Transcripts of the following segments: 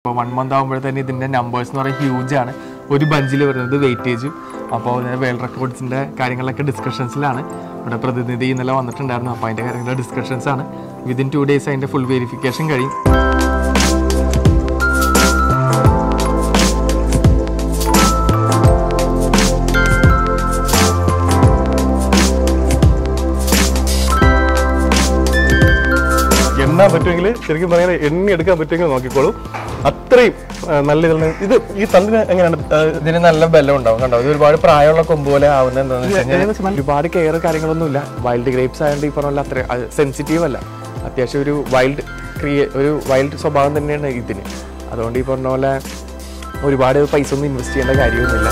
അപ്പോൾ 1 month ആകുമ്പോൾ തന്നെ ഇതിൻ്റെ നമ്പേഴ്സ് എന്ന് പറയുന്നത് ഹ്യൂജാണ്. ഒരു ബഞ്ചിൽ വരുന്നത് വെയിറ്റേജും. അപ്പോൾ വേൾഡ് റെക്കോർഡ്സിൻ്റെ കാര്യങ്ങളൊക്കെ ഡിസ്കഷൻസിലാണ്. ഇവിടെ പ്രതിനിധി ഇന്നലെ വന്നിട്ടുണ്ടായിരുന്നു. അപ്പോൾ അതിൻ്റെ കാര്യങ്ങളുടെ ഡിസ്കഷൻസാണ്. വിതിൻ 2 days അതിൻ്റെ ഫുൾ വെരിഫിക്കേഷൻ കഴിയും. എണ്ണാൻ പറ്റുമെങ്കിൽ ശരിക്കും പറഞ്ഞാൽ എണ്ണി എടുക്കാൻ പറ്റുമെങ്കിൽ നോക്കിക്കോളൂ. അത്രയും നല്ല ഇതാണ് ഇത്. ഈ തണ്ടിന് എങ്ങനെയാണ്? ഇതിന് നല്ല ബലം ഉണ്ടാവും. കണ്ടോ, ഇത് ഒരുപാട് പ്രായമുള്ള കൊമ്പ് പോലെ ആവുന്നത് എന്താണെന്ന് വെച്ച് കഴിഞ്ഞാൽ ഒരുപാട് കെയർ കാര്യങ്ങളൊന്നുമില്ല. വൈൽഡ് ഗ്രേപ്സ് ആയതുകൊണ്ട് ഈ പറഞ്ഞ പോലെ അത്ര സെൻസിറ്റീവ് അല്ല. അത്യാവശ്യം ഒരു വൈൽഡ് സ്വഭാവം തന്നെയാണ് ഇതിന്. അതുകൊണ്ട് ഈ പറഞ്ഞ പോലെ ഒരുപാട് പൈസ ഒന്നും ഇൻവെസ്റ്റ് ചെയ്യേണ്ട കാര്യമൊന്നുമില്ല.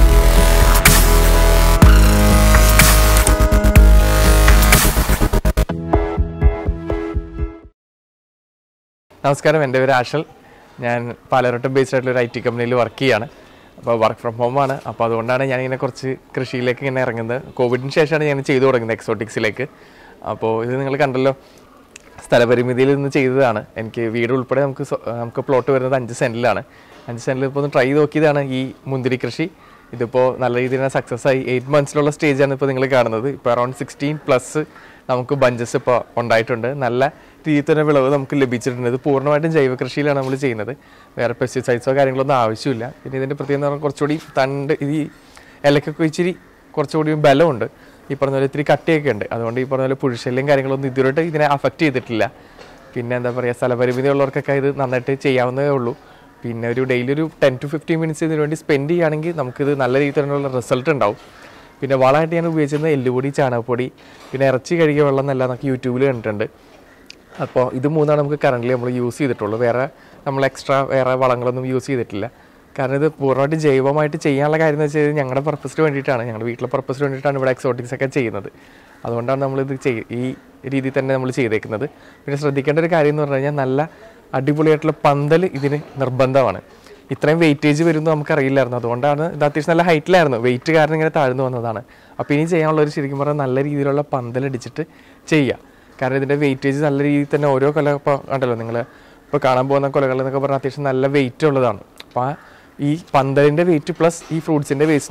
നമസ്കാരം, എൻ്റെ പേര് ആഷൽ. ഞാൻ പാലരോട്ടം ബേസ്ഡ് ആയിട്ടുള്ള ഒരു IT കമ്പനിയിൽ വർക്ക് ചെയ്യാണ്. അപ്പോൾ വർക്ക് ഫ്രം ഹോമാണ്. അപ്പോൾ അതുകൊണ്ടാണ് ഞാനിങ്ങനെ കുറച്ച് കൃഷിയിലേക്ക് ഇങ്ങനെ ഇറങ്ങുന്നത്. കോവിഡിന് ശേഷമാണ് ഞാൻ ചെയ്തു തുടങ്ങുന്നത് എക്സോട്ടിക്സിലേക്ക്. അപ്പോൾ ഇത് നിങ്ങൾ കണ്ടല്ലോ, സ്ഥലപരിമിതിയിൽ നിന്ന് ചെയ്തതാണ്. എനിക്ക് വീട് ഉൾപ്പെടെ നമുക്ക് പ്ലോട്ട് വരുന്നത് 5 സെൻറ്റിലാണ്. 5 സെൻറ്റിൽ ഇപ്പോൾ ഒന്ന് ട്രൈ നോക്കിയതാണ് ഈ മുന്തിരി കൃഷി. ഇതിപ്പോൾ നല്ല രീതിയിൽ സക്സസ് ആയി. 8 monthsലുള്ള സ്റ്റേജാണ് ഇപ്പോൾ നിങ്ങൾ കാണുന്നത്. ഇപ്പോൾ അറൗണ്ട് 16+ നമുക്ക് ബഞ്ചസ് ഇപ്പോൾ ഉണ്ടായിട്ടുണ്ട്. നല്ല രീതിയിൽ തന്നെ വിളവ് നമുക്ക് ലഭിച്ചിട്ടുണ്ട്. ഇത് പൂർണ്ണമായിട്ടും ജൈവ കൃഷിയിലാണ് നമ്മൾ ചെയ്യുന്നത്. വേറെ പെസ്റ്റിസൈഡ്സോ കാര്യങ്ങളൊന്നും ആവശ്യമില്ല. പിന്നെ ഇതിൻ്റെ പ്രത്യേകത എന്ന് പറഞ്ഞാൽ കുറച്ചുകൂടി തണ്ട് ഈ ഇലക്കൊക്കെ ഇച്ചിരി കുറച്ചുകൂടി ബലമുണ്ട്. ഈ പറഞ്ഞ പോലെ ഇത്തിരി കട്ടിയൊക്കെ ഉണ്ട്. അതുകൊണ്ട് ഈ പറഞ്ഞ പോലെ പുഴുശല്യം കാര്യങ്ങളൊന്നും ഇതുവരെയായിട്ട് ഇതിനെ അഫക്റ്റ് ചെയ്തിട്ടില്ല. പിന്നെ എന്താ പറയുക, സ്ഥലപരിമിതി ഉള്ളവർക്കൊക്കെ ഇത് നന്നായിട്ട് ചെയ്യാവുന്നതേ ഉള്ളൂ. പിന്നെ ഒരു ഡെയിലി ഒരു 10 to 15 minutes ഇതിനു വേണ്ടി സ്പെൻഡ് ചെയ്യുകയാണെങ്കിൽ നമുക്കിത് നല്ല രീതിയിൽ തന്നെയുള്ള റിസൾട്ട് ഉണ്ടാവും. പിന്നെ വളമായിട്ട് ഞാൻ ഉപയോഗിച്ചിരുന്നത് എല്ലുപൊടി, ചാണകപ്പൊടി, പിന്നെ ഇറച്ചി കഴുകിയ വെള്ളം എന്നെല്ലാം നമുക്ക് യൂട്യൂബിൽ കണ്ടിട്ടുണ്ട്. അപ്പോൾ ഇത് 3 നമുക്ക് കറൻ്റ് നമ്മൾ യൂസ് ചെയ്തിട്ടുള്ളൂ. നമ്മൾ എക്സ്ട്രാ വേറെ വളങ്ങളൊന്നും യൂസ് ചെയ്തിട്ടില്ല. കാരണം ഇത് പൂർണ്ണമായിട്ട് ജൈവമായിട്ട് ചെയ്യാനുള്ള കാര്യം എന്ന് വെച്ച് കഴിഞ്ഞാൽ ഞങ്ങളുടെ പർപ്പസിന് വേണ്ടിയിട്ടാണ്, ഞങ്ങളുടെ വീട്ടിലെ പർപ്പസിന് വേണ്ടിയിട്ടാണ് ഇവിടെ എക്സോട്ടിക്സ് ഒക്കെ ചെയ്യുന്നത്. അതുകൊണ്ടാണ് നമ്മളിത് ഈ രീതിയിൽ തന്നെ നമ്മൾ ചെയ്തേക്കുന്നത്. പിന്നെ ശ്രദ്ധിക്കേണ്ട ഒരു കാര്യം എന്ന് പറഞ്ഞു കഴിഞ്ഞാൽ നല്ല അടിപൊളിയായിട്ടുള്ള പന്തൽ ഇതിന് നിർബന്ധമാണ്. ഇത്രയും വെയിറ്റേജ് വരുമെന്ന് നമുക്കറിയില്ലായിരുന്നു. അതുകൊണ്ടാണ് ഇത് അത്യാവശ്യം നല്ല ഹൈറ്റിലായിരുന്നു. വെയിറ്റ് കാരണം ഇങ്ങനെ താഴ്ന്നു വന്നതാണ്. അപ്പോൾ ഇനി ചെയ്യാനുള്ളൊരു ശരിക്കും പറഞ്ഞാൽ നല്ല രീതിയിലുള്ള പന്തലടിച്ചിട്ട് ചെയ്യുക. കാരണം ഇതിൻ്റെ വെയിറ്റേജ് നല്ല രീതിയിൽ തന്നെ ഓരോ കൊല ഇപ്പോൾ കണ്ടല്ലോ നിങ്ങൾ ഇപ്പോൾ കാണാൻ പോകുന്ന കൊലകൾ എന്നൊക്കെ പറഞ്ഞാൽ അത്യാവശ്യം നല്ല വെയിറ്റ് ഉള്ളതാണ്. അപ്പോൾ ഈ പന്തലിൻ്റെ വെയിറ്റ് പ്ലസ് ഈ ഫ്രൂട്ട്സിൻ്റെ വെയിറ്റ്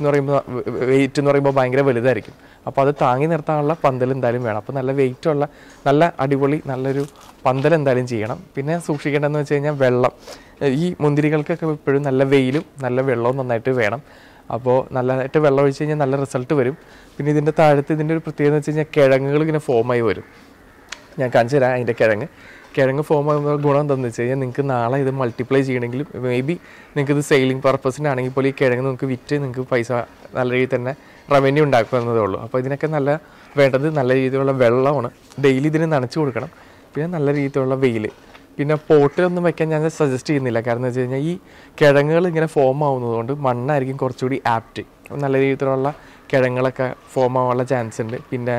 എന്ന് പറയുമ്പോൾ ഭയങ്കര വലുതായിരിക്കും. അപ്പോൾ അത് താങ്ങി നിർത്താനുള്ള പന്തൽ എന്തായാലും വേണം. അപ്പോൾ നല്ല വെയിറ്റുള്ള നല്ല അടിപൊളി നല്ലൊരു പന്തൽ എന്തായാലും ചെയ്യണം. പിന്നെ സൂക്ഷിക്കേണ്ടതെന്ന് വെച്ച് കഴിഞ്ഞാൽ വെള്ളം. ഈ മുന്തിരികൾക്കൊക്കെ എപ്പോഴും നല്ല വെയിലും നല്ല വെള്ളവും നന്നായിട്ട് വേണം. അപ്പോൾ നല്ലതായിട്ട് വെള്ളം ഒഴിച്ച് കഴിഞ്ഞാൽ നല്ല റിസൾട്ട് വരും. പിന്നെ ഇതിൻ്റെ താഴത്ത് ഇതിൻ്റെ ഒരു പ്രത്യേകത എന്ന് വെച്ച് കഴിഞ്ഞാൽ കിഴങ്ങുകൾ ഇങ്ങനെ ഫോമായി വരും. ഞാൻ കാണിച്ചു തരാം. അതിൻ്റെ കിഴങ്ങ് ഫോം ആകുന്ന ഗുണം എന്താണെന്ന് വെച്ച് കഴിഞ്ഞാൽ നിങ്ങൾക്ക് നാളെ ഇത് മൾട്ടിപ്ലൈ ചെയ്യണമെങ്കിലും മേ ബി നിങ്ങൾക്ക് ഇത് സെയിലിംഗ് പർപ്പസിനാണെങ്കിൽ പോലും ഈ കിഴങ്ങ് നിങ്ങൾക്ക് വിറ്റ് നിങ്ങൾക്ക് പൈസ നല്ല രീതിയിൽ തന്നെ റവന്യൂ ഉണ്ടാക്കുന്നതേ ഉള്ളൂ. അപ്പോൾ ഇതിനൊക്കെ വേണ്ടത് നല്ല രീതിയിലുള്ള വെള്ളമാണ്. ഡെയിലി ഇതിന് നനച്ചു കൊടുക്കണം. പിന്നെ നല്ല രീതിയിലുള്ള വെയിൽ. പിന്നെ പോട്ടിലൊന്നും വെക്കാൻ ഞാൻ സജസ്റ്റ് ചെയ്യുന്നില്ല. കാരണം എന്ന് വെച്ച് കഴിഞ്ഞാൽ ഈ കിഴങ്ങുകൾ ഇങ്ങനെ ഫോം ആവുന്നതുകൊണ്ട് മണ്ണായിരിക്കും കുറച്ചുകൂടി ആപ്റ്റ്. നല്ല രീതിയിലുള്ള കിഴങ്ങുകളൊക്കെ ഫോം ആവാനുള്ള ചാൻസ് ഉണ്ട്. പിന്നെ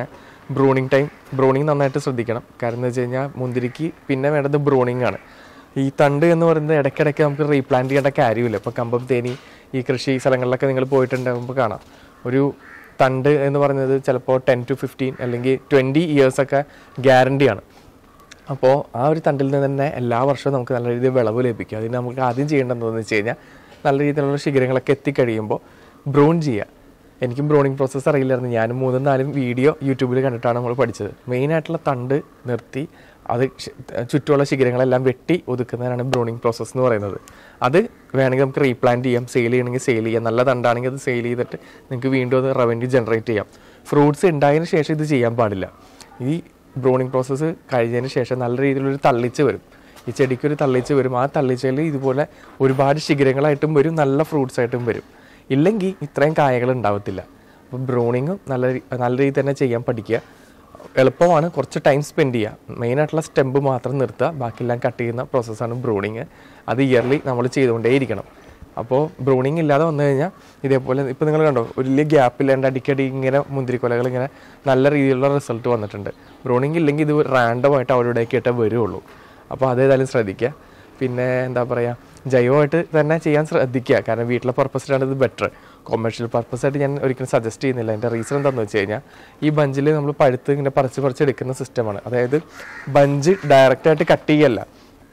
ബ്രൂണിങ് നന്നായിട്ട് ശ്രദ്ധിക്കണം. കാരണം എന്ന് വെച്ച് കഴിഞ്ഞാൽ മുന്തിരിക്ക് പിന്നെ വേണ്ടത് ബ്രൂണിങ് ആണ്. ഈ തണ്ട് എന്ന് പറയുന്നത് ഇടയ്ക്കിടയ്ക്ക് നമുക്ക് റീപ്ലാന്റ് ചെയ്യേണ്ട കാര്യമില്ല. ഇപ്പോൾ കമ്പം തേനി ഈ കൃഷി സ്ഥലങ്ങളിലൊക്കെ നിങ്ങൾ പോയിട്ടുണ്ടാകുമ്പോൾ കാണാം ഒരു തണ്ട് എന്ന് പറയുന്നത് ചിലപ്പോൾ 10 to 15 അല്ലെങ്കിൽ 20 years ഒക്കെ ഗ്യാരണ്ടിയാണ്. അപ്പോൾ ആ ഒരു തണ്ടിൽ നിന്ന് തന്നെ എല്ലാ വർഷവും നമുക്ക് നല്ല രീതിയിൽ വിളവ് ലഭിക്കും. അതിന് നമുക്ക് ആദ്യം ചെയ്യേണ്ടതെന്ന് വെച്ച് കഴിഞ്ഞാൽ നല്ല രീതിയിലുള്ള ശിഖരങ്ങളൊക്കെ എത്തിക്കഴിയുമ്പോൾ ബ്രൂൺ ചെയ്യുക. എനിക്കും ബ്രൂണിങ് പ്രോസസ്സ് അറിയില്ലായിരുന്നു. ഞാനും 3-4 വീഡിയോ യൂട്യൂബിൽ കണ്ടിട്ടാണ് നമ്മൾ പഠിച്ചത്. മെയിനായിട്ടുള്ള തണ്ട് നിർത്തി അത് ചുറ്റുമുള്ള ശിഖരങ്ങളെല്ലാം വെട്ടി ഒതുക്കുന്നതിനാണ് ബ്രൂണിങ് പ്രോസസ്സ് എന്ന് പറയുന്നത്. അത് വേണമെങ്കിൽ നമുക്ക് റീപ്ലാന്റ് ചെയ്യാം, സെയിൽ ചെയ്യണമെങ്കിൽ സെയിൽ ചെയ്യാം. നല്ല തണ്ടാണെങ്കിൽ അത് സെയിൽ ചെയ്തിട്ട് നിങ്ങൾക്ക് വീണ്ടും അത് റവന്യൂ ജനറേറ്റ് ചെയ്യാം. ഫ്രൂട്ട്സ് ഉണ്ടായതിന് ശേഷം ഇത് ചെയ്യാൻ പാടില്ല. ഈ ബ്രൂണിങ് പ്രോസസ്സ് കഴിഞ്ഞതിന് ശേഷം നല്ല രീതിയിലൊരു തള്ളിച്ച് വരും. ഈ ചെടിക്കൊരു തള്ളിച്ച് വരും. ആ തള്ളിച്ചയിൽ ഇതുപോലെ ഒരുപാട് ശിഖരങ്ങളായിട്ടും വരും, നല്ല ഫ്രൂട്ട്സ് ആയിട്ടും വരും. ഇല്ലെങ്കിൽ ഇത്രയും കായകൾ ഉണ്ടാവത്തില്ല. അപ്പോൾ ബ്രൂണിങ്ങും നല്ല രീതിയിൽ തന്നെ ചെയ്യാൻ പഠിക്കുക. എളുപ്പമാണ്, കുറച്ച് ടൈം സ്പെൻഡ് ചെയ്യുക. മെയിനായിട്ടുള്ള സ്റ്റെമ്പ് മാത്രം നിർത്തുക, ബാക്കിയെല്ലാം കട്ട് ചെയ്യുന്ന പ്രോസസ്സാണ് ബ്രൂണിങ്. അത് ഇയർലി നമ്മൾ ചെയ്തുകൊണ്ടേയിരിക്കണം. അപ്പോൾ ബ്രൂണിങ് ഇല്ലാതെ വന്നു കഴിഞ്ഞാൽ ഇതേപോലെ ഇപ്പോൾ നിങ്ങൾ കണ്ടോ ഒരു വലിയ ഗ്യാപ്പില്ലാണ്ട് അടിക്കടി ഇങ്ങനെ മുന്തിരിക്കൊലകൾ ഇങ്ങനെ നല്ല രീതിയിലുള്ള റിസൾട്ട് വന്നിട്ടുണ്ട്. ബ്രൂണിങ് ഇല്ലെങ്കിൽ ഇത് റാൻഡമായിട്ട് അവരുടെയൊക്കെ ആയിട്ടേ വരുള്ളൂ. അപ്പോൾ അതേതായാലും ശ്രദ്ധിക്കുക. പിന്നെ എന്താ പറയുക, ജൈവമായിട്ട് തന്നെ ചെയ്യാൻ ശ്രദ്ധിക്കുക. കാരണം വീട്ടിലെ പർപ്പസിലാണ് ഇത് ബെറ്റർ. കൊമേഴ്ഷ്യൽ പർപ്പസായിട്ട് ഞാൻ ഒരിക്കലും സജസ്റ്റ് ചെയ്യുന്നില്ല. എൻ്റെ റീസൺ എന്താണെന്ന് വെച്ച് കഴിഞ്ഞാൽ ഈ ബഞ്ചിൽ നമ്മൾ പഴുത്ത് ഇങ്ങനെ പറിച്ചെടുക്കുന്ന സിസ്റ്റമാണ്. അതായത് ബഞ്ച് ഡയറക്റ്റായിട്ട് കട്ട് ചെയ്യല്ല,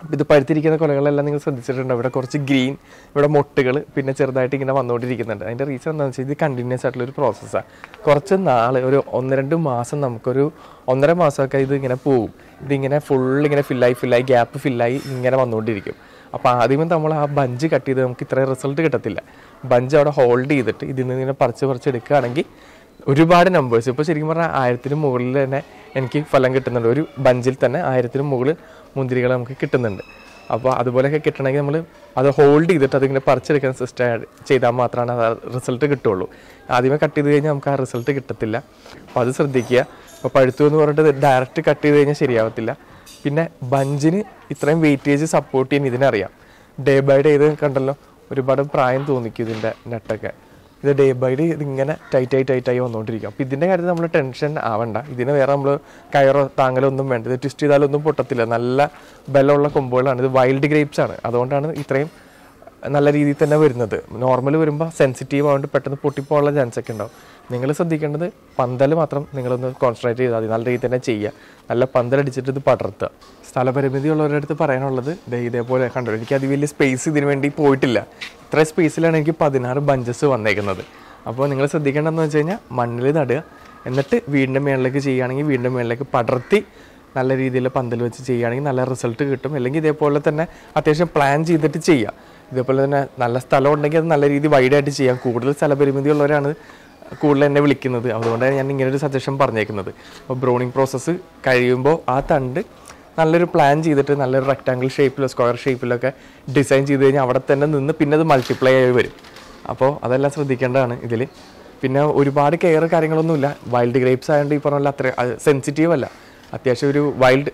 ഇത് പഴുത്തിരിക്കുന്ന കൊലകളെല്ലാം നിങ്ങൾ ശ്രദ്ധിച്ചിട്ടുണ്ട്. ഇവിടെ കുറച്ച് ഗ്രീൻ, ഇവിടെ മൊട്ടുകൾ, പിന്നെ ചെറുതായിട്ട് ഇങ്ങനെ വന്നുകൊണ്ടിരിക്കുന്നുണ്ട്. അതിൻ്റെ റീസൺ എന്താണെന്ന് വെച്ചാൽ ഇത് കണ്ടിന്യൂസ് ആയിട്ടുള്ളൊരു പ്രോസസ്സാണ്. കുറച്ച് നാൾ, ഒരു 1-2 മാസം, നമുക്കൊരു 1.5 മാസമൊക്കെ ഇത് ഇങ്ങനെ പോവും. ഇതിങ്ങനെ ഫുള്ളിങ്ങനെ ഫില്ലായി ഗ്യാപ്പ് ഫില്ലായി ഇങ്ങനെ വന്നുകൊണ്ടിരിക്കും. അപ്പോൾ ആദ്യമേ നമ്മൾ ആ ബഞ്ച് കട്ട് ചെയ്ത് നമുക്ക് ഇത്രയും റിസൾട്ട് കിട്ടത്തില്ല. ബഞ്ച് അവിടെ ഹോൾഡ് ചെയ്തിട്ട് ഇതിൽ നിന്ന് ഇങ്ങനെ പറിച്ച് എടുക്കുകയാണെങ്കിൽ ഒരുപാട് നമ്പേഴ്സ്, ഇപ്പോൾ ശരിക്കും പറഞ്ഞാൽ 1000-ന് മുകളിൽ തന്നെ എനിക്ക് ഫലം കിട്ടുന്നുണ്ട്. ഒരു ബഞ്ചിൽ തന്നെ 1000-ന് മുകളിൽ മുന്തിരികൾ നമുക്ക് കിട്ടുന്നുണ്ട്. അപ്പോൾ അതുപോലെയൊക്കെ കിട്ടണമെങ്കിൽ നമ്മൾ അത് ഹോൾഡ് ചെയ്തിട്ട് അതിങ്ങനെ പറിച്ചെടുക്കാൻ സിസ്റ്റം ചെയ്താൽ മാത്രമാണ് അത് റിസൾട്ട് കിട്ടുള്ളൂ. ആദ്യമേ കട്ട് ചെയ്ത് കഴിഞ്ഞാൽ നമുക്ക് ആ റിസൾട്ട് കിട്ടത്തില്ല. അപ്പോൾ അത് ശ്രദ്ധിക്കുക. അപ്പോൾ പഴുത്തു എന്ന് പറഞ്ഞിട്ട് ഡയറക്റ്റ് കട്ട് ചെയ്ത് കഴിഞ്ഞാൽ ശരിയാവത്തില്ല. പിന്നെ ബഞ്ചിന് ഇത്രയും വെയിറ്റേജ് സപ്പോർട്ട് ചെയ്യാൻ ഇതിനറിയാം. ഡേ ബൈ ഡേ ഇത് കണ്ടല്ലോ, ഒരുപാട് പ്രായം തോന്നിക്കും ഇതിൻ്റെ നെട്ടൊക്കെ. ഇത് ഡേ ബൈ ഡേ ഇതിങ്ങനെ ടൈറ്റായി വന്നുകൊണ്ടിരിക്കും. അപ്പോൾ ഇതിൻ്റെ കാര്യത്തിൽ നമ്മൾ ടെൻഷൻ ആവണ്ട. ഇതിന് വേറെ നമ്മൾ കയറോ താങ്ങലോ ഒന്നും വേണ്ട. ഇത് ട്വിസ്റ്റ് ചെയ്താലൊന്നും പൊട്ടത്തില്ല. നല്ല ബലമുള്ള കൊമ്പുകളാണ്. ഇത് വൈൽഡ് ഗ്രേപ്സ് ആണ്. അതുകൊണ്ടാണ് ഇത്രയും നല്ല രീതിയിൽ തന്നെ വരുന്നത്. നോർമൽ വരുമ്പോൾ സെൻസിറ്റീവ് ആയതുകൊണ്ട് പെട്ടെന്ന് പൊട്ടിപ്പോകാനുള്ള ചാൻസ് ഒക്കെ ഉണ്ടാവും. നിങ്ങൾ ശ്രദ്ധിക്കേണ്ടത് പന്തൽ മാത്രം നിങ്ങളൊന്ന് കോൺസെൻട്രേറ്റ് ചെയ്താൽ മതി. നല്ല രീതിയിൽ തന്നെ ചെയ്യുക. നല്ല പന്തലടിച്ചിട്ട് ഇത് പടർത്തുക. സ്ഥലപരിമിതി ഉള്ളവരുടെ അടുത്ത് പറയാനുള്ളത് ഇതേപോലെ കണ്ടോ, എനിക്ക് അത് വലിയ സ്പേസ് ഇതിന് വേണ്ടി പോയിട്ടില്ല. ഇത്ര സ്പേസിലാണ് എനിക്ക് 16 ബഞ്ചസ് വന്നേക്കുന്നത്. അപ്പോൾ നിങ്ങൾ ശ്രദ്ധിക്കേണ്ടതെന്ന് വെച്ച് കഴിഞ്ഞാൽ മണ്ണിൽ നടുക, എന്നിട്ട് വീടിൻ്റെ മേളിലേക്ക് ചെയ്യുകയാണെങ്കിൽ വീടിൻ്റെ മേളിലേക്ക് പടർത്തി നല്ല രീതിയിൽ പന്തൽ വെച്ച് ചെയ്യുകയാണെങ്കിൽ നല്ല റിസൾട്ട് കിട്ടും. അല്ലെങ്കിൽ ഇതേപോലെ തന്നെ അത്യാവശ്യം പ്ലാൻ ചെയ്തിട്ട് ചെയ്യുക. ഇതേപോലെ തന്നെ നല്ല സ്ഥലം ഉണ്ടെങ്കിൽ അത് നല്ല രീതിയിൽ വൈഡായിട്ട് ചെയ്യാം. കൂടുതൽ സ്ഥലപരിമിതി ഉള്ളവരാണ് കൂടുതൽ എന്നെ വിളിക്കുന്നത്. അതുകൊണ്ടാണ് ഞാൻ ഇങ്ങനൊരു സജഷൻ പറഞ്ഞേക്കുന്നത്. അപ്പോൾ ബ്രൂണിങ് പ്രോസസ്സ് കഴിയുമ്പോൾ ആ തണ്ട് നല്ലൊരു പ്ലാൻ ചെയ്തിട്ട് നല്ലൊരു റെക്റ്റാങ്കിൾ ഷേപ്പിലോ സ്ക്വയർ ഷേപ്പിലൊക്കെ ഡിസൈൻ ചെയ്ത് കഴിഞ്ഞാൽ അവിടെ തന്നെ നിന്ന് പിന്നെ അത് മൾട്ടിപ്ലൈ ആയി വരും. അപ്പോൾ അതെല്ലാം ശ്രദ്ധിക്കേണ്ടതാണ് ഇതിൽ. പിന്നെ ഒരുപാട് കെയർ കാര്യങ്ങളൊന്നുമില്ല. വൈൽഡ് ഗ്രേപ്സ് ആയതുകൊണ്ട് ഈ പറഞ്ഞ പോലെ അത്ര സെൻസിറ്റീവ് അല്ല. അത്യാവശ്യം ഒരു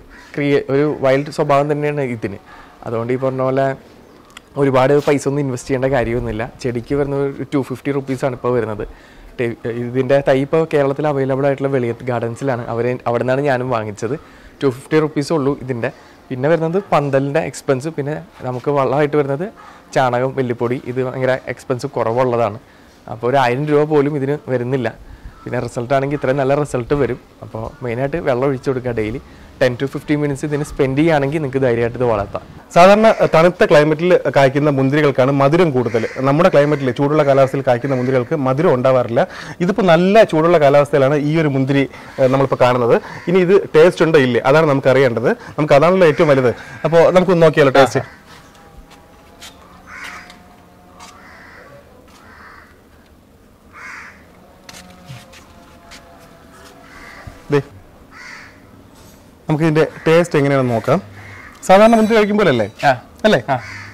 വൈൽഡ് സ്വഭാവം തന്നെയാണ് ഇതിന്. അതുകൊണ്ട് ഈ പറഞ്ഞ പോലെ ഒരുപാട് പൈസ ഒന്നും ഇൻവെസ്റ്റ് ചെയ്യേണ്ട കാര്യമൊന്നുമില്ല. ചെടിക്ക് വരുന്നത് 250 റുപ്പീസാണ് ഇപ്പോൾ വരുന്നത്. ഇതിൻ്റെ തൈ ഇപ്പോൾ കേരളത്തിൽ അവൈലബിൾ ആയിട്ടുള്ള വെളിയത്ത് ഗാർഡൻസിലാണ്. അവിടെ നിന്നാണ് ഞാനും വാങ്ങിച്ചത്. 250 റുപ്പീസേ ഉള്ളൂ ഇതിൻ്റെ. പിന്നെ വരുന്നത് പന്തലിൻ്റെ എക്സ്പെൻസ്, പിന്നെ നമുക്ക് വളമായിട്ട് വരുന്നത് ചാണകം, വെല്ലിപ്പൊടി. ഇത് ഭയങ്കര എക്സ്പെൻസ് കുറവുള്ളതാണ്. അപ്പോൾ ഒരു 1000 രൂപ പോലും ഇതിന് വരുന്നില്ല. പിന്നെ റിസൾട്ട് ആണെങ്കിൽ ഇത്രയും നല്ല റിസൾട്ട് വരും. അപ്പോൾ മെയിനായിട്ട് വെള്ളം ഒഴിച്ചു കൊടുക്കുക. ഡെയിലി 10 to 15 മിനിറ്റ്സ് ഇതിന് സ്പെൻഡ് ചെയ്യുകയാണെങ്കിൽ നിങ്ങൾക്ക് ധൈര്യമായിട്ട് ഇത് വളർത്താം. സാധാരണ തണുത്ത ക്ലൈമറ്റിൽ കായ്ക്കുന്ന മുന്തിരികൾക്കാണ് മധുരം കൂടുതൽ. നമ്മുടെ ക്ലൈമറ്റിൽ ചൂടുള്ള കാലാവസ്ഥയിൽ കായ്ക്കുന്ന മുന്തിരികൾക്ക് മധുരം ഉണ്ടാവാറില്ല. ഇതിപ്പോൾ നല്ല ചൂടുള്ള കാലാവസ്ഥയിലാണ് ഈ ഒരു മുന്തിരി നമ്മളിപ്പോൾ കാണുന്നത്. ഇനി ഇത് ടേസ്റ്റ് ഉണ്ടോ ഇല്ലേ അതാണ് നമുക്ക് അറിയേണ്ടത്. നമുക്ക് അതാണല്ലോ ഏറ്റവും വലുത്. അപ്പോൾ നമുക്ക് നോക്കിയാലോ ടേസ്റ്റ്. നമുക്ക് ഇതിന്റെ ടേസ്റ്റ് എങ്ങനെയാണെന്ന് നോക്കാം. സാധാരണ മുന്തിരി കഴിക്കുമ്പോഴല്ലേ അല്ലേ?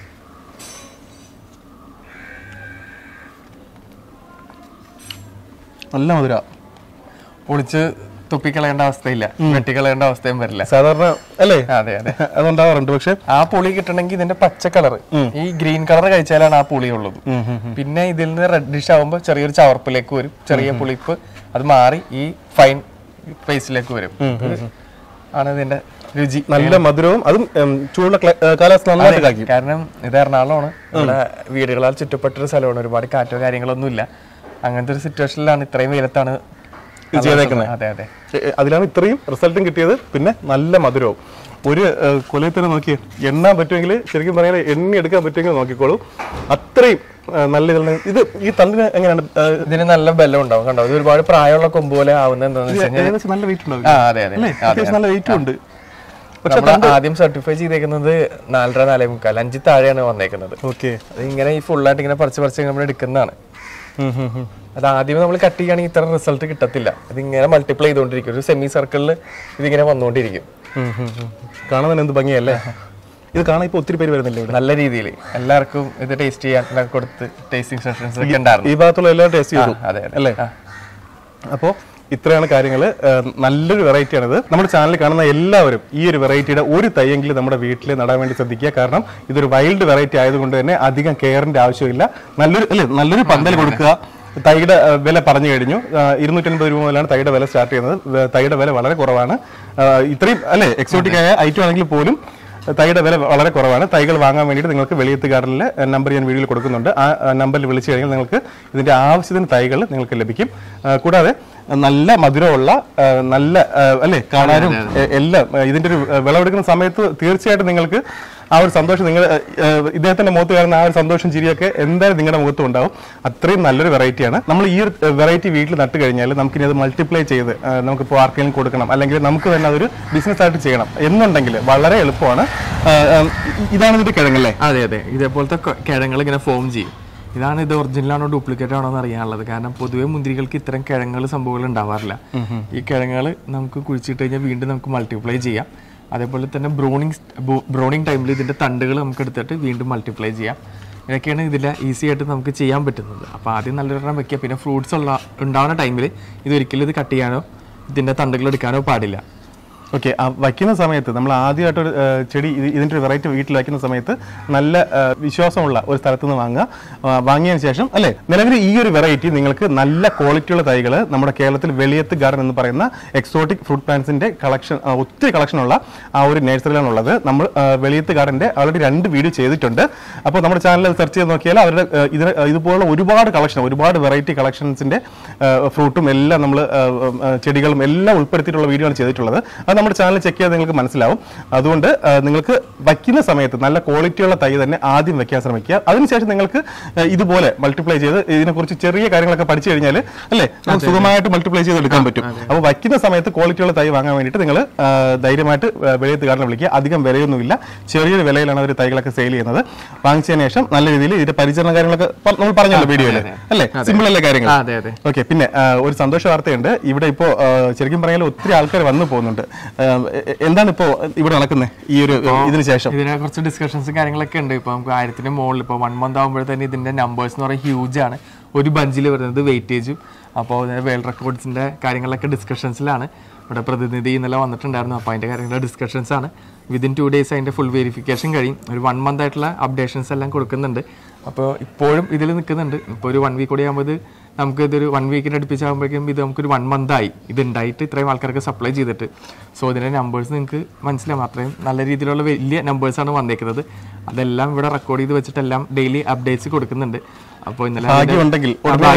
നല്ല മധുര. പൊളിച്ച് തുപ്പിക്കളയേണ്ട അവസ്ഥയില്ല, വെട്ടിക്കളയേണ്ട അവസ്ഥയും വരില്ല സാധാരണ അല്ലേ? അതെ അതെ, അതുണ്ടാവാറുണ്ട്. പക്ഷെ ആ പുളി കിട്ടണമെങ്കിൽ ഇതിന്റെ പച്ച കളർ, ഈ ഗ്രീൻ കളർ കഴിച്ചാലാണ് ആ പുളി ഉള്ളത്. പിന്നെ ഇതിൽ നിന്ന് റെഡിഷ് ആവുമ്പോൾ ചെറിയൊരു ചവർപ്പിലേക്ക് വരും, ചെറിയ പുളിപ്പ്. അത് മാറി ഈ ഫൈൻ പേസ്റ്റിലേക്ക് വരും. ആണ് ഇതിന്റെ രുചി. നല്ല മധുരവും അതും ചൂടുള്ള കാലാവസ്ഥ നന്നായിട്ട് കായ്ക്കും. കാരണം ഇത് എറണാകുളമാണ്. ഇവിടെ വീടുകളാൽ ചുറ്റപ്പെട്ടൊരു സ്ഥലമാണ്. ഒരുപാട് കാറ്റോ കാര്യങ്ങളൊന്നും ഇല്ല. അങ്ങനത്തെ ഒരു സിറ്റുവേഷനിലാണ് ഇത്രയും വെയിലത്താണ് ചെയ്തേക്കുന്നത്. അതെ അതെ, അതിലാണ് ഇത്രയും റിസൾട്ടും കിട്ടിയത്. പിന്നെ നല്ല മധുരവും. ഒരു കൊലയിൽ തന്നെ നോക്കി എണ്ണാൻ പറ്റുമെങ്കിൽ, ശരിക്കും പറഞ്ഞാൽ എണ്ണി എടുക്കാൻ പറ്റുമെങ്കിൽ നോക്കിക്കോളൂ. അത്രയും നല്ല ഇതിൽ ഇത് ഈ തണ്ടിന് എങ്ങനെയാണ്? ഇതിന് നല്ല ബലം ഉണ്ടാവും. കണ്ടോ, ഇത് ഒരുപാട് പ്രായമുള്ള കൊമ്പ് പോലെ ആവുന്നത് എന്താണെന്ന് വെച്ച് കഴിഞ്ഞാൽ നല്ല വെയിറ്റ് ഉണ്ടാവും. അതെ അതെ, നല്ല വെയിറ്റും ഉണ്ട്. ആദ്യം സർട്ടിഫൈ ചെയ്തേക്കുന്നത് 4.5 5 താഴെയാണ് വന്നേക്കുന്നത്. ഓക്കെ, അത് ഇങ്ങനെ ഈ ഫുള്ളായിട്ട് ഇങ്ങനെ പറിച്ച് നമ്മൾ എടുക്കുന്നതാണ്. അത് ആദ്യമേ നമ്മൾ കട്ട് ചെയ്യുകയാണെങ്കിൽ ഇത്ര റിസൾട്ട് കിട്ടത്തില്ല. ഇതിങ്ങനെ മൾട്ടിപ്ലൈ ചെയ്തുകൊണ്ടിരിക്കും. ഒരു സെമി സർക്കിളിൽ ഇതിങ്ങനെ വന്നുകൊണ്ടിരിക്കും. കാണാൻ എന്ത് ഭംഗിയല്ലേ? ഇത് കാണാൻ ഇപ്പൊ ഒത്തിരി പേര് വരുന്നില്ല നല്ല രീതിയിൽ. എല്ലാവർക്കും ഇത് ടേസ്റ്റ് ചെയ്യാൻ കൊടുത്ത് ടേസ്റ്റിംഗ് സെഷൻസ് ഒക്കെ ഉണ്ടായിരുന്നു. ഈ ഭാഗത്തുള്ള എല്ലാം ടേസ്റ്റ് ചെയ്തു. അതെ അല്ലേ? അപ്പോൾ ഇത്രയാണ് കാര്യങ്ങൾ. നല്ലൊരു വെറൈറ്റിയാണിത്. നമ്മുടെ ചാനലിൽ കാണുന്ന എല്ലാവരും ഈ ഒരു വെറൈറ്റിയുടെ ഒരു തൈയെങ്കിലും നമ്മുടെ വീട്ടിൽ നടാൻ വേണ്ടി ശ്രദ്ധിക്കുക. കാരണം ഇതൊരു വൈൽഡ് വെറൈറ്റി ആയതുകൊണ്ട് തന്നെ അധികം കെയറിന്റെ ആവശ്യമില്ല. നല്ലൊരു പന്തൽ കൊടുക്കുക. തൈയുടെ വില പറഞ്ഞു കഴിഞ്ഞു. 250 രൂപ മുതലാണ് തൈയുടെ വില സ്റ്റാർട്ട് ചെയ്യുന്നത്. തൈയുടെ വില വളരെ കുറവാണ്. ഇത്രയും അല്ലേ എക്സോട്ടിക് ആയ ഐറ്റം ആണെങ്കിൽ പോലും തൈയുടെ വില വളരെ കുറവാണ്. തൈകൾ വാങ്ങാൻ വേണ്ടിയിട്ട് നിങ്ങൾക്ക് വെളിയത്ത് ഗാർഡനിലെ നമ്പർ ഞാൻ വീഡിയോയിൽ കൊടുക്കുന്നുണ്ട്. ആ നമ്പറിൽ വിളിച്ചു കഴിഞ്ഞാൽ നിങ്ങൾക്ക് ഇതിന്റെ ആവശ്യത്തിന് തൈകൾ നിങ്ങൾക്ക് ലഭിക്കും. കൂടാതെ നല്ല മധുരമുള്ള നല്ല അല്ലേ കാണാനും എല്ലാം ഇതിന്റെ ഒരു വിളവെടുക്കുന്ന സമയത്ത് തീർച്ചയായിട്ടും നിങ്ങൾക്ക് ആ ഒരു സന്തോഷം നിങ്ങൾ ഇദ്ദേഹത്തിന്റെ മുഖത്ത് കാണുന്ന ആ ഒരു സന്തോഷം ചിരിയൊക്കെ എന്തായാലും നിങ്ങളുടെ മുഖത്തും ഉണ്ടാവും. അത്രയും നല്ലൊരു വെറൈറ്റിയാണ്. നമ്മൾ ഈ ഒരു വെറൈറ്റി വീട്ടിൽ നട്ട് കഴിഞ്ഞാൽ നമുക്കിനി അത് മൾട്ടിപ്ലൈ ചെയ്ത് നമുക്കിപ്പോൾ ആർക്കെങ്കിലും കൊടുക്കണം, അല്ലെങ്കിൽ നമുക്ക് തന്നെ അതൊരു ബിസിനസ് ആയിട്ട് ചെയ്യണം എന്നുണ്ടെങ്കിൽ വളരെ എളുപ്പമാണ്. ഇതാണ് ഇതിന്റെ കിഴങ്ങല്ലേ? അതെ അതെ, ഇതേപോലത്തെ കിഴങ്ങൾ ഇങ്ങനെ ഫോം ചെയ്യും. ഇതാണ് ഇത് ഒറിജിനലാണോ ഡ്യൂപ്ലിക്കേറ്റ് ആണോ എന്ന് അറിയാനുള്ളത്. കാരണം പൊതുവെ മുന്തിരികൾക്ക് ഇത്തരം കിഴങ്ങൾ സംഭവങ്ങൾ ഉണ്ടാവാറില്ല. ഈ കിഴങ്ങൾ നമുക്ക് കുഴിച്ചിട്ട് കഴിഞ്ഞാൽ വീണ്ടും നമുക്ക് മൾട്ടിപ്ലൈ ചെയ്യാം. അതേപോലെ തന്നെ ബ്രോണിങ് ടൈമിൽ ഇതിൻ്റെ തണ്ടുകൾ നമുക്ക് എടുത്തിട്ട് വീണ്ടും മൾട്ടിപ്ലൈ ചെയ്യാം. ഇതൊക്കെയാണ് ഇതിൽ ഈസി ആയിട്ട് നമുക്ക് ചെയ്യാൻ പറ്റുന്നത്. അപ്പോൾ ആദ്യം നല്ലൊരെണ്ണം വെക്കുക. പിന്നെ ഫ്രൂട്ട്സ് ഉണ്ടാവുന്ന ടൈമിൽ ഇതൊരിക്കലും ഇത് കട്ട് ചെയ്യാനോ ഇതിൻ്റെ തണ്ടുകൾ എടുക്കാനോ പാടില്ല. ഓക്കെ, വയ്ക്കുന്ന സമയത്ത് നമ്മൾ ആദ്യമായിട്ടൊരു ചെടി ഇതിൻ്റെ ഒരു വെറൈറ്റി വീട്ടിൽ വയ്ക്കുന്ന സമയത്ത് നല്ല വിശ്വാസമുള്ള ഒരു സ്ഥലത്ത് നിന്ന് വാങ്ങിയതിന് ശേഷം അല്ലേ, നിലവിൽ ഈ ഒരു വെറൈറ്റി നിങ്ങൾക്ക് നല്ല ക്വാളിറ്റിയുള്ള തൈകൾ നമ്മുടെ കേരളത്തിൽ വെളിയത്ത് ഗാർഡൻ എന്ന് പറയുന്ന എക്സോട്ടിക് ഫ്രൂട്ട് പ്ലാന്റ്സിന്റെ കളക്ഷൻ, ഒത്തിരി കളക്ഷനുള്ള ആ ഒരു നഴ്സറിയിലാണുള്ളത്. നമ്മൾ വെളിയത്ത് ഗാർഡന്റെ ഓൾറെഡി 2 വീഡിയോ ചെയ്തിട്ടുണ്ട്. അപ്പോൾ നമ്മുടെ ചാനലിൽ സെർച്ച് ചെയ്ത് നോക്കിയാൽ അവരുടെ ഇതുപോലുള്ള ഒരുപാട് കളക്ഷൻ, ഒരുപാട് വെറൈറ്റി കളക്ഷൻസിന്റെ ഫ്രൂട്ടും എല്ലാം നമ്മൾ ചെടികളും എല്ലാം ഉൾപ്പെടുത്തിയിട്ടുള്ള വീഡിയോ ആണ് ചെയ്തിട്ടുള്ളത്. അത് നമ്മുടെ ചാനൽ ചെക്ക് ചെയ്താൽ നിങ്ങൾക്ക് മനസ്സിലാവും. അതുകൊണ്ട് നിങ്ങൾക്ക് വയ്ക്കുന്ന സമയത്ത് നല്ല ക്വാളിറ്റിയുള്ള തൈ തന്നെ ആദ്യം വെക്കാൻ ശ്രമിക്കുക. അതിനുശേഷം നിങ്ങൾക്ക് ഇതുപോലെ മൾട്ടിപ്ലൈ ചെയ്ത് ഇതിനെക്കുറിച്ച് ചെറിയ കാര്യങ്ങളൊക്കെ പഠിച്ചു കഴിഞ്ഞാൽ അല്ലേ നമുക്ക് സുഖമായിട്ട് മൾട്ടിപ്ലൈ ചെയ്ത് എടുക്കാൻ പറ്റും. അപ്പോൾ വയ്ക്കുന്ന സമയത്ത് ക്വാളിറ്റിയുള്ള തൈ വാങ്ങാൻ വേണ്ടിയിട്ട് നിങ്ങൾ ധൈര്യമായിട്ട് വെളിയത്ത് ഗാർഡനെ വിളിക്കുക. അധികം വിലയൊന്നുമില്ല, ചെറിയൊരു വിലയിലാണ് അവർ തൈകളൊക്കെ സെയിൽ ചെയ്യുന്നത്. വാങ്ങിച്ചതിന് ശേഷം നല്ല രീതിയിൽ ഇതിന്റെ പരിചരണ കാര്യങ്ങളൊക്കെ നമ്മൾ പറഞ്ഞല്ലോ വീഡിയോയിൽ അല്ലേ, സിമ്പിൾ അല്ലേ കാര്യങ്ങൾ. ഓക്കെ, പിന്നെ ഒരു സന്തോഷ വാർത്തയുണ്ട്. ഇവിടെ ഇപ്പോൾ ശരിക്കും പറഞ്ഞാൽ ഒത്തിരി ആൾക്കാർ വന്നു പോകുന്നുണ്ട്. എന്താണ് ഇപ്പോ ഇവിടെ നടക്കുന്നത് ഈ ഒരു ഇതിന് ശേഷം? ഇതിനെ കുറച്ച് ഡിസ്കഷൻസും കാര്യങ്ങളൊക്കെ ഉണ്ട്. ഇപ്പൊ നമുക്ക് 1000-ന് മുകളിൽ ഇപ്പോൾ 1 മന്ത് ആകുമ്പോൾ തന്നെ ഇതിന്റെ നമ്പേഴ്സ് എന്ന് പറയുന്നത് ഹ്യൂജ് ആണ്. ഒരു ബഞ്ചിൽ വരുന്നത് വെയിറ്റേജും. അപ്പോൾ വേൾഡ് റെക്കോർഡ്സിന്റെ കാര്യങ്ങളൊക്കെ ഡിസ്കഷൻസിലാണ്. ഇവിടെ പ്രതിനിധി ഇന്നലെ വന്നിട്ടുണ്ടായിരുന്നു. അപ്പോൾ അതിന്റെ കാര്യങ്ങളുടെ ഡിസ്കഷൻസ് ആണ്. വിതിൻ 2 days അതിന്റെ ഫുൾ വെരിഫിക്കേഷൻ കഴിയും. ഒരു 1 month ആയിട്ടുള്ള അപ്ഡേഷൻസ് എല്ലാം കൊടുക്കുന്നുണ്ട്. അപ്പോൾ ഇപ്പോഴും ഇതിൽ നിൽക്കുന്നുണ്ട്. ഇപ്പോൾ ഒരു 1 week കൂടി ആകുമ്പോൾ നമുക്ക് ഇതൊരു 1 week അടുപ്പിച്ചാകുമ്പോഴേക്കും ഇത് നമുക്കൊരു 1 month ആയി ഇതുണ്ടായിട്ട് ഇത്രയും ആൾക്കാർക്ക് സപ്ലൈ ചെയ്തിട്ട്. സോ ഇതിൻ്റെ നമ്പേഴ്സ് നിങ്ങൾക്ക് മനസ്സിലാവും. അത്രയും നല്ല രീതിയിലുള്ള വലിയ നമ്പേഴ്സാണ് വന്നേക്കുന്നത്. അതെല്ലാം ഇവിടെ റെക്കോർഡ് ചെയ്ത് വെച്ചിട്ടെല്ലാം ഡെയിലി അപ്ഡേറ്റ്സ് കൊടുക്കുന്നുണ്ട്. അപ്പോൾ ഇന്നലെ ഭാഗ്യമുണ്ടെങ്കിൽ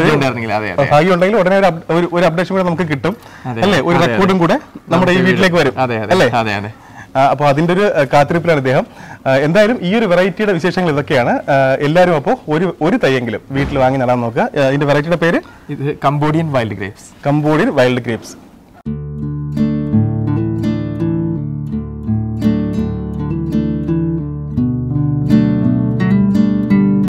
ഉടനെ ഒരു അപ്ഡേഷൻ കൂടെ നമുക്ക് കിട്ടും അല്ലേ, ഒരു റെക്കോർഡും കൂടെ നമ്മുടെ ഈ വീട്ടിലേക്ക് വരും അല്ലേ. അപ്പോൾ അതിന്റെ ഒരു കാത്തിരിപ്പിലാണ് ഇദ്ദേഹം. എന്തായാലും ഈ ഒരു വെറൈറ്റിയുടെ വിശേഷങ്ങൾ ഇതൊക്കെയാണ്. എല്ലാവരും അപ്പോൾ ഒരു തൈയെങ്കിലും വീട്ടിൽ വാങ്ങി നടാൻ നോക്കുക. ഇതിന്റെ വെറൈറ്റിയുടെ പേര് Cambodian wild grapes. Cambodian wild grapes.